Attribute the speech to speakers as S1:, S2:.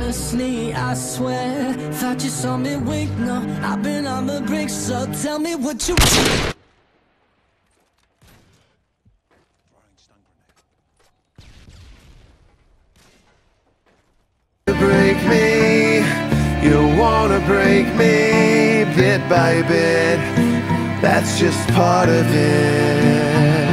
S1: honestly, I swear, thought you saw me wink. No, I've been on the brink, so tell me what you
S2: break me, you wanna break me bit by bit. That's just part of it.